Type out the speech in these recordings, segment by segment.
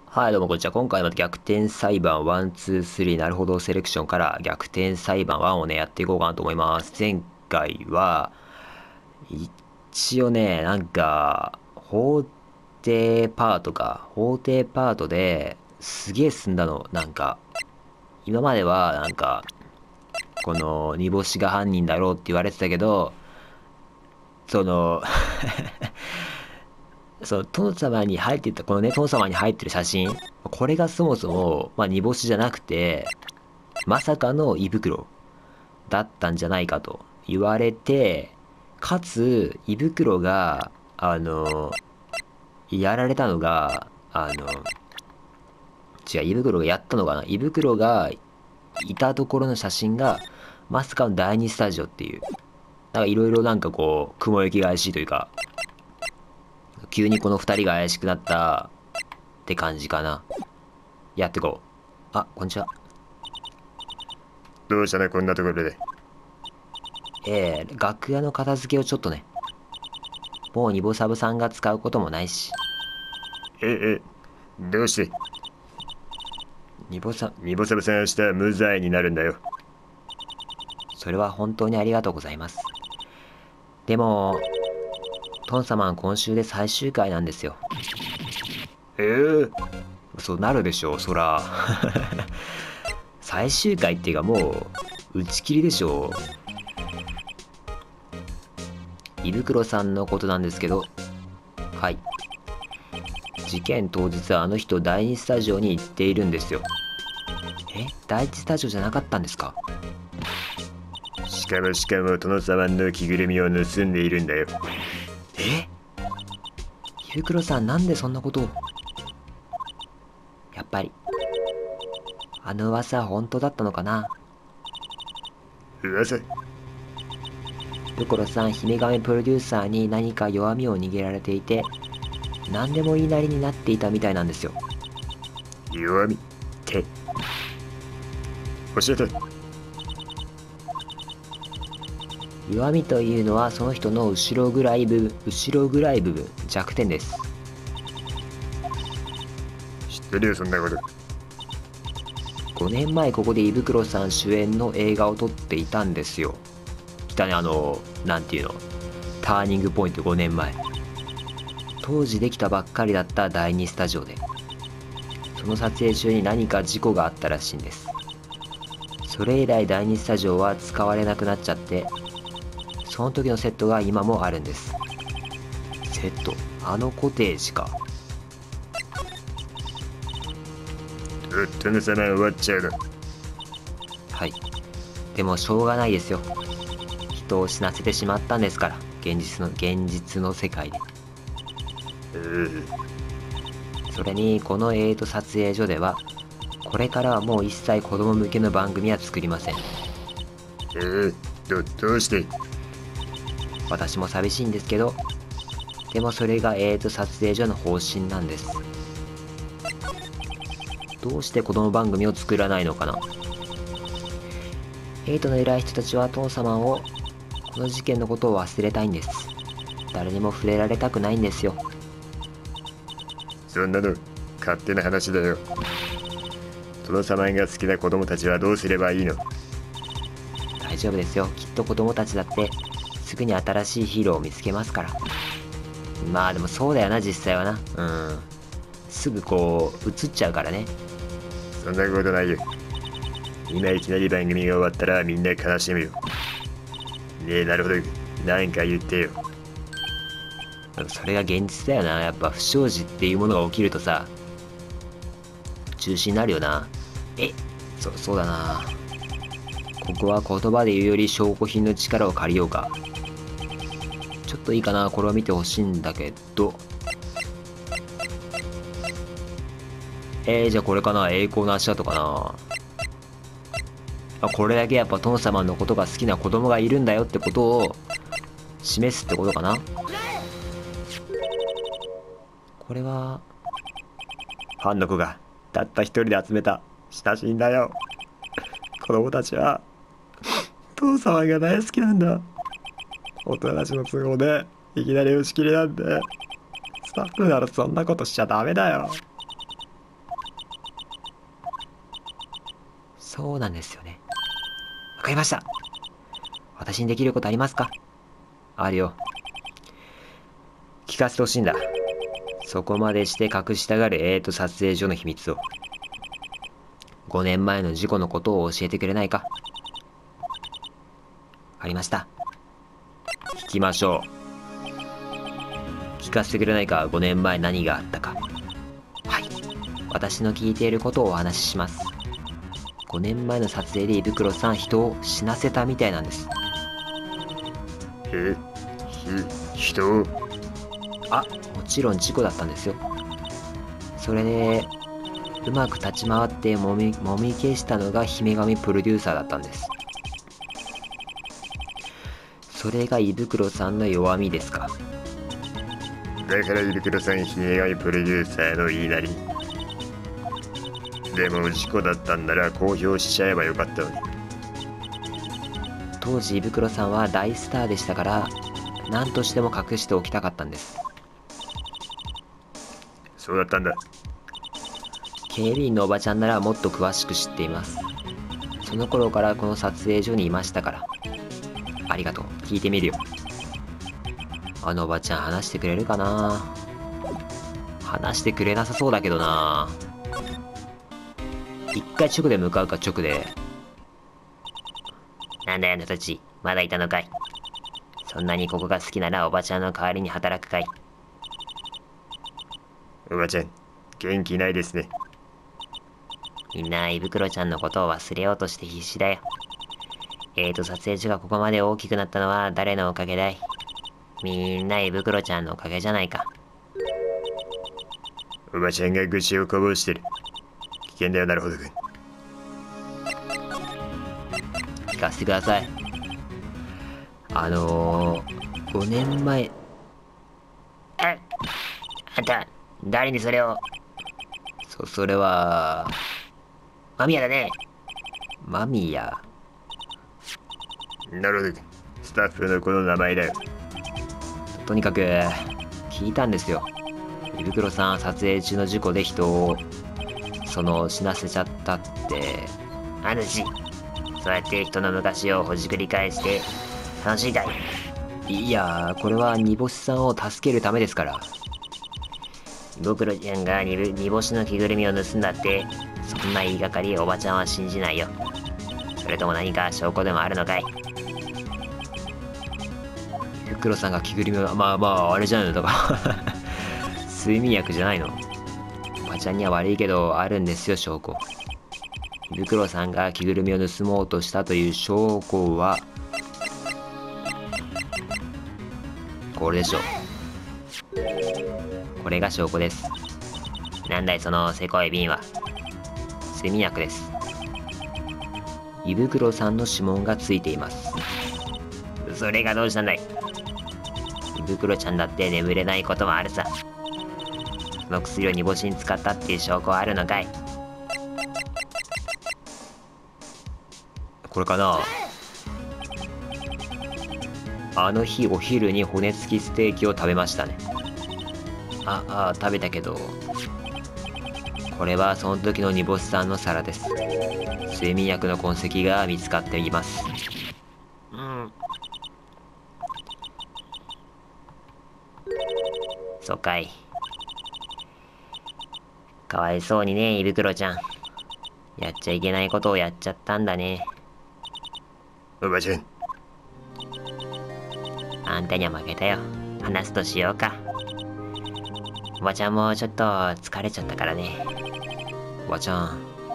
はい、どうもこんにちは。今回は逆転裁判1、2、3、なるほどセレクションから逆転裁判1をね、やっていこうかなと思います。前回は、一応ね、法廷パートですげえ進んだの。今までは、この煮干しが犯人だろうって言われてたけど、その殿様に入ってた、このね、殿様に入ってる写真、これがそもそも、煮干しじゃなくて、まさかの胃袋だったんじゃないかと言われて、かつ、胃袋が、やられたのが、胃袋がやったのかな、胃袋がいたところの写真が、まさかの第二スタジオっていう、いろいろ雲行きが怪しいというか、急にこの二人が怪しくなったって感じかな。やってこう。あ、こんにちは。 どうしたね、こんなところで。 楽屋の片付けをちょっとね、もうニボサブさんが使うこともないし、 どうして。 ニボサ、 ニボサブさん明日無罪になるんだよ。 それは本当にありがとうございます。でも、トン様は今週で最終回なんですよ。そうなるでしょう、そら。最終回っていうかもう、打ち切りでしょう。胃袋さんのことなんですけど、はい。事件当日はあの人第2スタジオに行っているんですよ。第1スタジオじゃなかったんですか？ しかも殿様の着ぐるみを盗んでいるんだよ。 胃袋さんなんでそんなことを？やっぱり、あの噂は本当だったのかな？ 噂？ ルコロさん、姫亀プロデューサーに何か弱みを握られていて、何でも言いなりになっていたみたいなんですよ。 弱みって。教えて。 弱みというのはその人の後ろぐらい部分、弱点です。 知ってるよ、そんなこと。 5年前ここで胃袋さん主演の映画を撮っていたんですよ。来たね、なんていうの、ターニングポイント5年前。当時できたばっかりだった第2スタジオで、その撮影中に何か事故があったらしいんです。それ以来第2スタジオは使われなくなっちゃって、その時のセットが今もあるんです。セット、あのコテージか。 殿様終わっちゃうの。 はい。でもしょうがないですよ。人を死なせてしまったんですから、現実の世界で。それにこの撮影所では、これからはもう一切子供向けの番組は作りません。 どうして？ 私も寂しいんですけど、でもそれが撮影所の方針なんです。どうして子供番組を作らないのかな。の偉い人たちはトン様を、この事件のことを忘れたいんです。誰にも触れられたくないんですよ。 そんなの勝手な話だよ。殿様が好きな子供たちはどうすればいいの？ 大丈夫ですよ。きっと子供たちだってすぐに新しいヒーローを見つけますから。まあでもそうだよな、実際はな。すぐこう映っちゃうからね。 そんなことないよ。今いきなり番組が終わったらみんな悲しむよ。ねえ、なるほど。なんか言ってよ。 それが現実だよな。やっぱ不祥事っていうものが起きるとさ、中止になるよな。そうだな。ここは言葉で言うより証拠品の力を借りようか。ちょっといいかな、これを見てほしいんだけど。じゃあこれかな、栄光の足跡かな。これだけやっぱ殿様のことが好きな子供がいるんだよってことを示すってことかな。これはファンの子がたった一人で集めた写真だよ。子供たちは父様が大好きなんだ。大人たちの都合でいきなり打ち切りなんで、スタッフならそんなことしちゃダメだよ。 そうなんですよね。わかりました。私にできることありますか？あるよ。聞かせてほしいんだ。そこまでして隠したがる撮影所の秘密を。5年前の事故のことを教えてくれないか？わかりました。聞きましょう。聞かせてくれないか、5年前何があったか。はい。私の聞いていることをお話しします。5年前の撮影で胃袋さん、人を死なせたみたいなんです。 人？ あ、もちろん事故だったんですよ。それで、うまく立ち回ってもみ消したのが姫神プロデューサーだったんです。それが胃袋さんの弱みですか。 だから胃袋さん姫神プロデューサーの言いなり。でも事故だったんなら公表しちゃえばよかったのに。 当時胃袋さんは大スターでしたから、何としても隠しておきたかったんです。 そうだったんだ。 警備員のおばちゃんならもっと詳しく知っています。その頃からこの撮影所にいましたから。ありがとう。聞いてみるよ。あのおばちゃん話してくれるかな？話してくれなさそうだけどな。一回直で向かうか。直で。 なんだよあなたたち、まだいたのかい。そんなにここが好きならおばちゃんの代わりに働くかい。 おばちゃん、元気ないですね。 みんな胃袋ちゃんのことを忘れようとして必死だよ。撮影所がここまで大きくなったのは誰のおかげだい？みんな胃袋ちゃんのおかげじゃないか。 おばちゃんが愚痴をこぼしてる。危険だよ、なるほど君。 聞かせてください。5年前。 あんた、誰にそれを。 それは、 間宮だね。 間宮。 なるほど。スタッフの子の名前だよ。 とにかく、聞いたんですよ。胃袋さん撮影中の事故で人を、死なせちゃったって。 あのし、そうやって人の昔をほじくり返して楽しいかい？ いやー、これは煮干しさんを助けるためですから。 胃袋ちゃんが煮干しの着ぐるみを盗んだって、そんな言いがかりおばちゃんは信じないよ。それとも何か証拠でもあるのかい？ 胃袋さんが着ぐるみを、あれじゃないのとか睡眠薬じゃないの。おばちゃんには悪いけどあるんですよ、証拠。胃袋さんが着ぐるみを盗もうとしたという証拠はこれでしょう。これが証拠です。 なんだいそのせこい瓶は。 睡眠薬です。胃袋さんの指紋がついています。 それがどうしたんだい？胃袋ちゃんだって眠れないこともあるさ。その薬を煮干しに使ったっていう証拠はあるのかい？ これかな。あの日お昼に骨付きステーキを食べましたね。食べたけど、これはその時の煮干しさんの皿です。睡眠薬の痕跡が見つかっています。 そうかい。かわいそうにね、胃袋ちゃん。やっちゃいけないことをやっちゃったんだね。 おばちゃん。 あんたには負けたよ。話すとしようか。おばちゃんもちょっと疲れちゃったからね。 おばちゃん。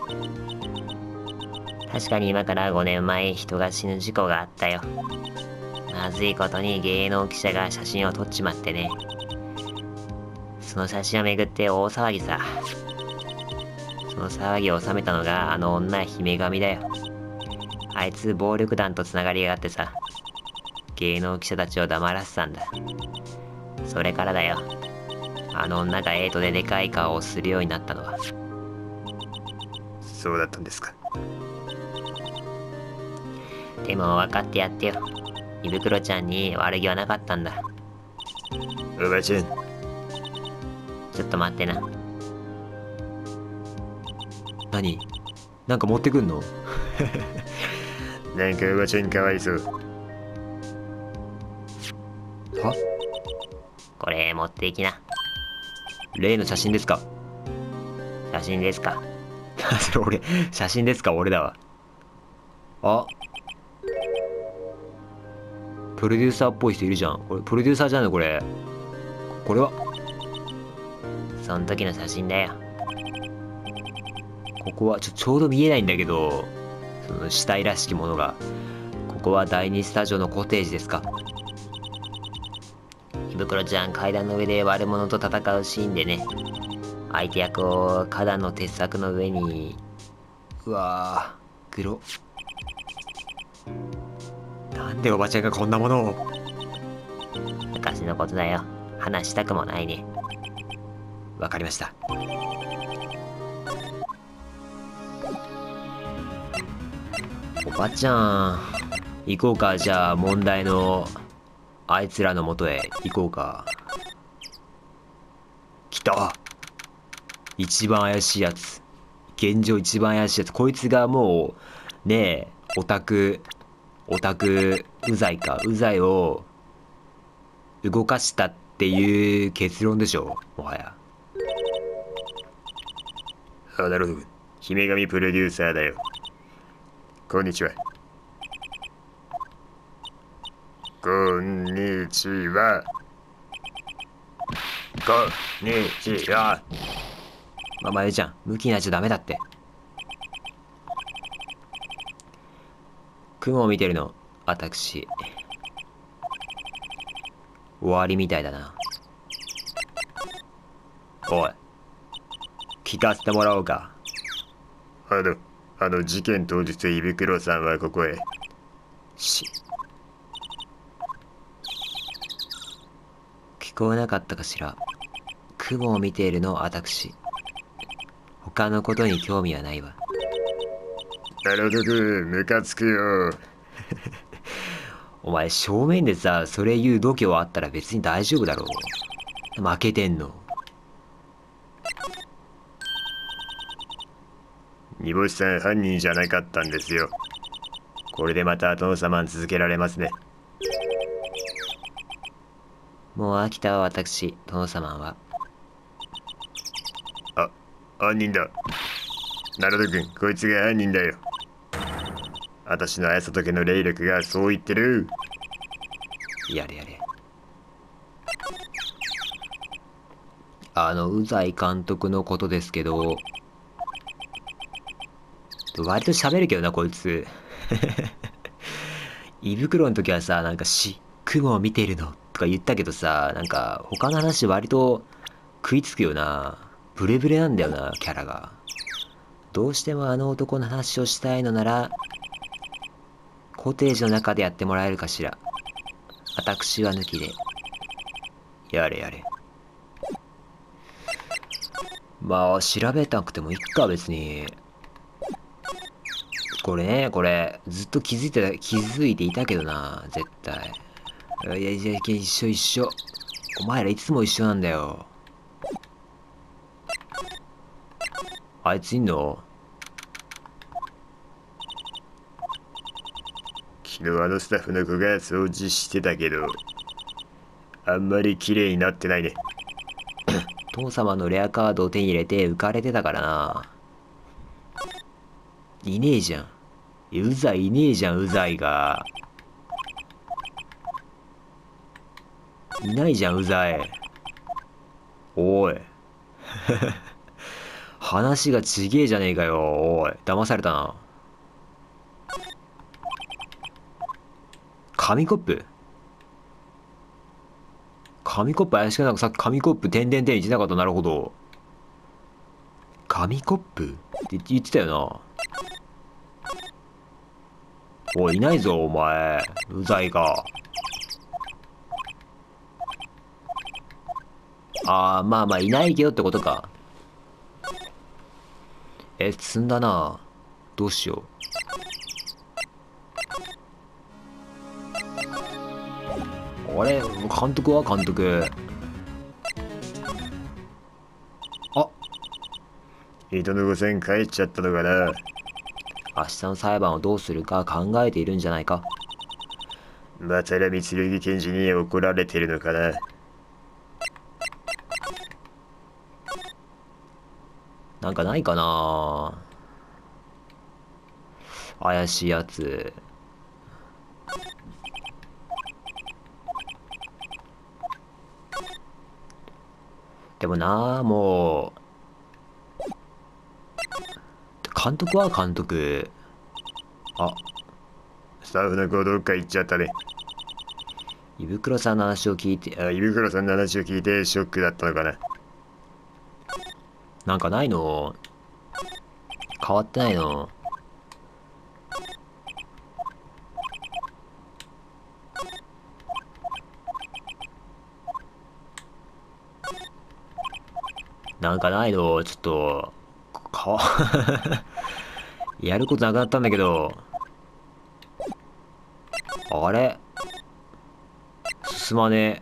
確かに今から5年前人が死ぬ事故があったよ。まずいことに芸能記者が写真を撮っちまってね。その写真をめぐって大騒ぎさ。その騒ぎを収めたのがあの女姫神だよ。あいつ暴力団とつながりやがってさ。芸能記者たちを黙らせたんだ。それからだよ。あの女がででかい顔をするようになったのは。 そうだったんですか。 でも分かってやってよ。胃袋ちゃんに悪気はなかったんだ。 おばちゃん。 ちょっと待ってな。 何？なんか持ってくんの？ なんかおばちゃんかわいそう。 は？ これ持っていきな。 例の写真ですか？ 写真ですか？ それ俺、写真ですか？俺だわ。あ、プロデューサーっぽい人いるじゃん。これプロデューサーじゃんのこれ。これはその時の写真だよ。 ここはちょうど見えないんだけど、その死体らしきものが。ここは第2スタジオのコテージですか？ 胃袋ちゃん階段の上で悪者と戦うシーンでね、相手役を花壇の鉄柵の上に。 うわー、グロ。なんでおばちゃんがこんなものを。 昔のことだよ。話したくもないね。 わかりました。おばちゃん、行こうか。じゃあ問題のあいつらの元へ行こうか。来た。一番怪しいやつ。現状一番怪しいやつ。こいつがもうねえ、オタクうざいか。うざいを動かしたっていう結論でしょ、もはや。 あ、なるほど。姫神プロデューサーだよ。こんにちは。こんにちは。こんにちは。 まゆちゃん、向きになっちゃダメだって。雲を見てるの、私。終わりみたいだな。おい、聞かせてもらおうか。 事件当日、胃袋さんはここへ。 聞こえなかったかしら。雲を見ているの、私。他のことに興味はないわ。 なるほど、ムカつくよ。 お前正面でさ、それ言う度胸あったら別に大丈夫だろう。負けてんの。 煮干しさん犯人じゃなかったんですよ。これでまた殿様に続けられますね。 もう飽きたわ、私、殿様は。 あ、犯人だ。ナルト君、こいつが犯人だよ。私の綾里家の霊力がそう言ってる。 やれやれ。宇西監督のことですけど、割と喋るけどな、こいつ。胃袋の時はさ、なんか雲を見てるのとか言ったけどさ、なんか他の話割と食いつくよな。ブレブレなんだよな、キャラが。どうしてもあの男の話をしたいのなら、コテージの中でやってもらえるかしら。私は抜きで。やれやれ。まあ、調べなくてもいっか、別に。これ、ずっと気づいていたけどな、絶対。いや、一緒。お前らいつも一緒なんだよ。あいついんの？ 昨日スタッフの子が掃除してたけど、あんまり綺麗になってないね。 父様のレアカードを手に入れて浮かれてたからな。いねえじゃん。うざいねえじゃん、うざいが。いないじゃん、うざい。おい。話がちげえじゃねえかよ。おい、騙されたな。紙コップ怪しくなんかさっき紙コップ点々点言ってなかった。なるほど。紙コップって言ってたよな。おい、いないぞ、お前。うざいか。まあ、いないけどってことか。積んだな。どうしよう。あれ、監督は監督。 糸の御船帰っちゃったのかな。 明日の裁判をどうするか考えているんじゃないか。 またら三剣検事に怒られてるのかな。 なんかないかな。怪しいやつ。でもなあ、もう監督は監督。あ、 スタッフの子どっか行っちゃったね。 胃袋さんの話を聞いて、 胃袋さんの話を聞いてショックだったのかな。 なんかないの？変わってないの？なんかないの？ちょっと、やることなくなったんだけど。あれ？進まね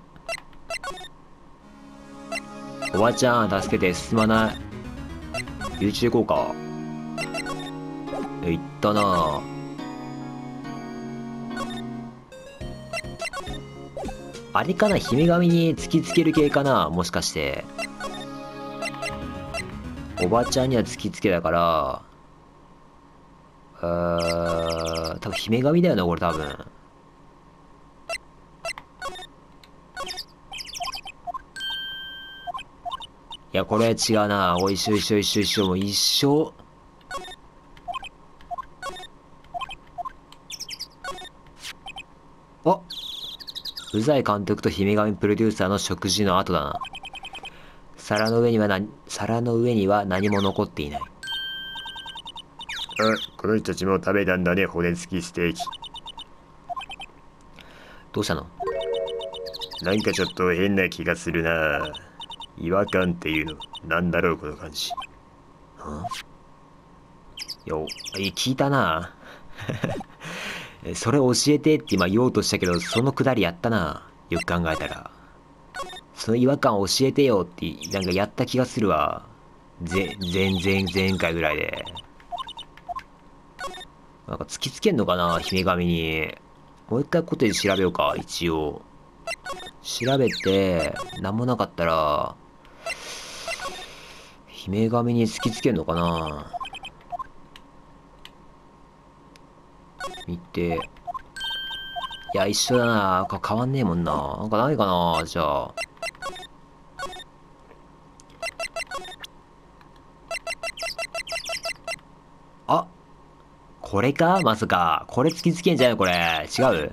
え。おばちゃん、助けて、進まない。誘致行こうか。行ったな。あれかな、姫神に突きつける系かな、もしかして。おばちゃんには突きつけたから、多分姫神だよな、これ多分。いや、これ違うな。おい、一緒、もう一緒。あ、宇西監督と姫神プロデューサーの食事の後だな。皿の上には何も残っていない。 この人たちも食べたんだね、骨付きステーキ。 どうしたの？ なんかちょっと変な気がするな。違和感っていうの、なんだろうこの感じ。 聞いたな。それ教えてって今言おうとしたけど、そのくだりやったな。よく考えたら。その違和感教えてよってなんかやった気がするわ。前回ぐらいで。なんか突きつけんのかな、姫神に。もう一回コテージ調べようか、一応。調べて、なんもなかったら、姫神に突きつけんのかな。見て。いや、一緒だな。変わんねえもんな。なんかないかな、じゃあ。あ、これかまさか。これ突きつけんじゃないのこれ。違う？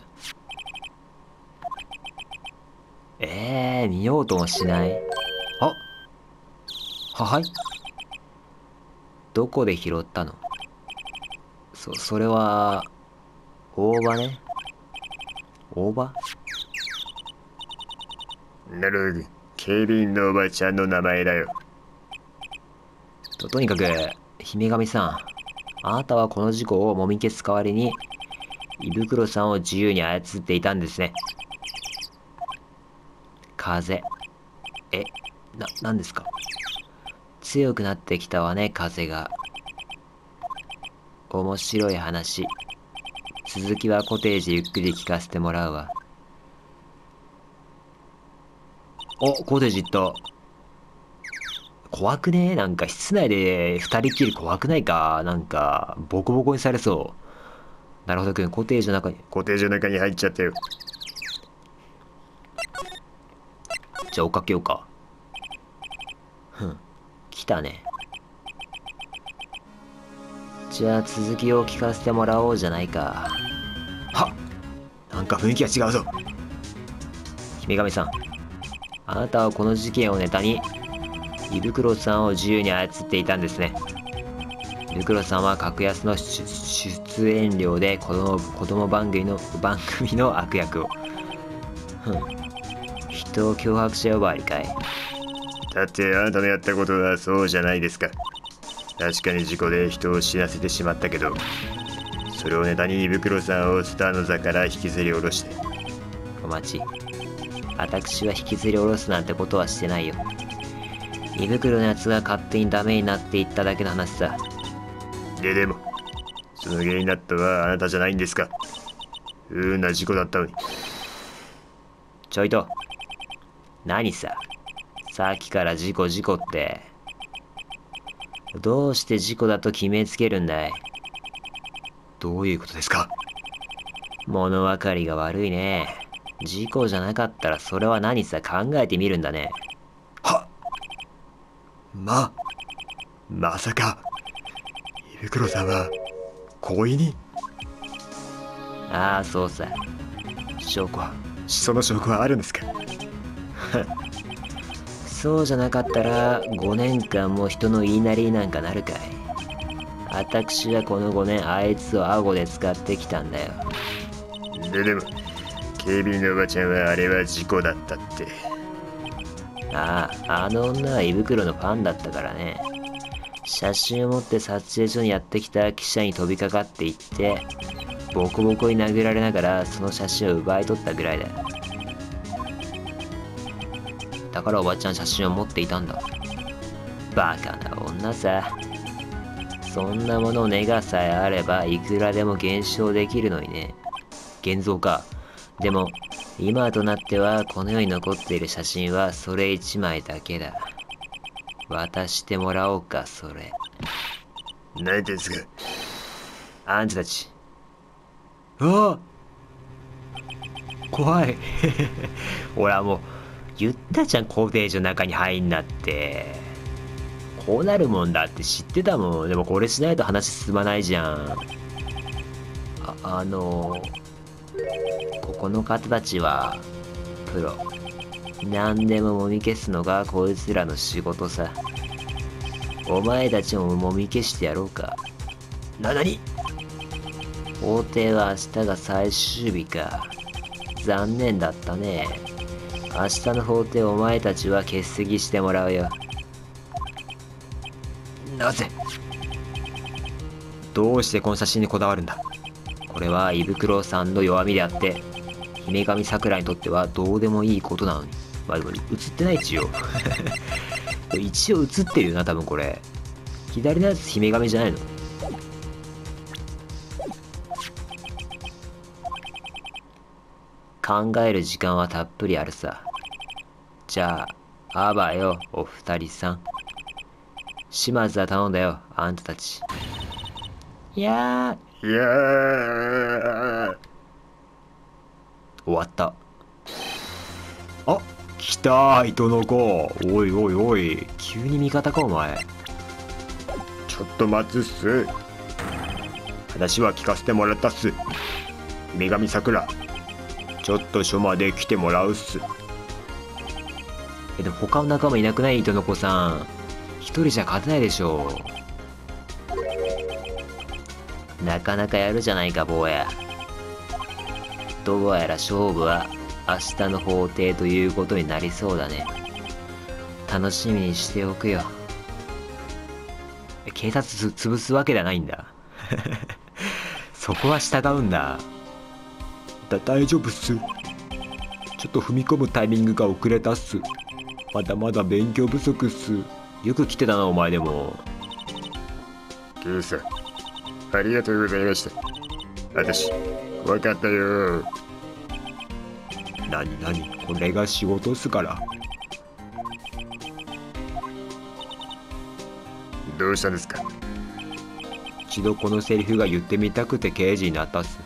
見ようともしない。はい。どこで拾ったの？それは、大葉ね。大葉？ なるほど。警備員のおばちゃんの名前だよ。 とにかく、姫神さん。あなたはこの事故をもみ消す代わりに、胃袋さんを自由に操っていたんですね。風。何ですか？強くなってきたわね、風が。面白い話。続きはコテージゆっくり聞かせてもらうわ。コテージ行った。怖くね？なんか室内で二人きり怖くないか？なんか、ボコボコにされそう。なるほどくん、コテージの中に入っちゃったよ。 じゃあ追っかけようか。来たね。じゃあ続きを聞かせてもらおうじゃないか。 なんか雰囲気が違うぞ。 姫神さん、あなたはこの事件をネタに胃袋さんを自由に操っていたんですね。胃袋さんは格安の出演料で子供番組の悪役を。人を脅迫し呼ばわりかい。 だってあなたのやったことはそうじゃないですか。確かに事故で人を死なせてしまったけど、それをネタに胃袋さんをスターの座から引きずり下ろして。 お待ち。私は引きずり下ろすなんてことはしてないよ。胃袋のやつが勝手にダメになっていっただけの話さ。 でもその原因になったのはあなたじゃないんですか。不運な事故だったのに。 ちょいと。何さ。さっきから事故事故って。どうして事故だと決めつけるんだい。 どういうことですか？ 物分かりが悪いね。事故じゃなかったらそれは何さ考えてみるんだね。 はっ。まさか胃袋さんは故意に？ ああ、そうさ。証拠はその証拠はあるんですか？ そうじゃなかったら5年間も人の言いなりになんかなるかい。私はこの5年あいつを顎で使ってきたんだよ。 でも警備員のおばちゃんはあれは事故だったって。 ああ、あの女は胃袋のファンだったからね。写真を持って撮影所にやってきた記者に飛びかかっていってボコボコに殴られながらその写真を奪い取ったぐらいだよ。だからおばちゃん写真を持っていたんだ。バカな女さ。そんなものネガさえあればいくらでも現象できるのにね。現像か。でも今となってはこの世に残っている写真はそれ1枚だけだ。渡してもらおうか、それ。 何ですか？ あんたたち。ああ、怖い。ほらもう言ったじゃん、コテージの中に入んなって。こうなるもんだって知ってたもん。でもこれしないと話進まないじゃん。ここの方たちはプロ。何でももみ消すのがこいつらの仕事さ。お前たちももみ消してやろうか。 何？ 法廷は明日が最終日か。残念だったね。明日の法廷お前たちは欠席してもらうよ。 なぜ？ どうしてこの写真にこだわるんだ。これは胃袋さんの弱みであって姫神さくらにとってはどうでもいいことなのに。まあでも映ってない一応。一応映ってるよな多分これ。左のやつ姫神じゃないの？考える時間はたっぷりあるさ。じゃああばよお二人さん。島津は頼んだよ、あんたたち。いやー終わった。あ、来た糸の子。おいおいおい、急に味方かお前。 ちょっと待つっす。話は聞かせてもらったっす。女神さくら、ちょっと署まで来てもらうっす。 でも他の仲間いなくない？糸の子さん一人じゃ勝てないでしょう。なかなかやるじゃないか坊や。どうやら勝負は明日の法廷ということになりそうだね。楽しみにしておくよ。警察潰すわけではないんだ。そこは従うんだ。 大丈夫っす。ちょっと踏み込むタイミングが遅れたっす。まだまだ勉強不足っす。 よく来てたなお前でも。 警さん、ありがとうございました。私分かったよ。何これが仕事っすから。どうしたんですか？ 一度このセリフが言ってみたくて刑事になったっす。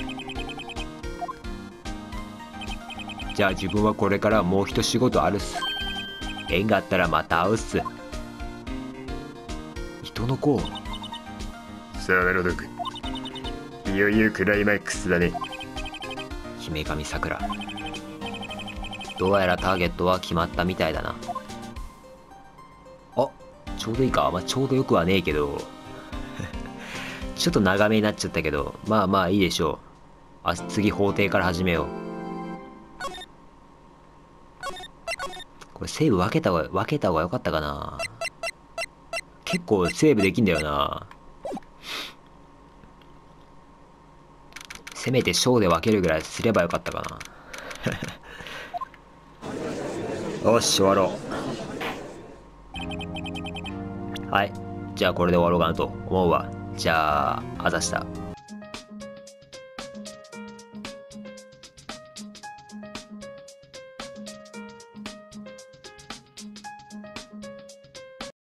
じゃあ自分はこれからもう一仕事あるっす。縁があったらまた会うっす。人の子。 さあロド君、いよいよクライマックスだね。 姫神さくら、どうやらターゲットは決まったみたいだな。あ、ちょうどいいか。まあちょうどよくはねえけど。ちょっと長めになっちゃったけど、まあまあいいでしょう。次法廷から始めよう。これセーブ分けた方が良かったかな。結構セーブできんだよな。せめて小で分けるぐらいすればよかったかな。よし終わろう。はい、じゃあこれで終わろうかなと思うわ。 じゃああざした。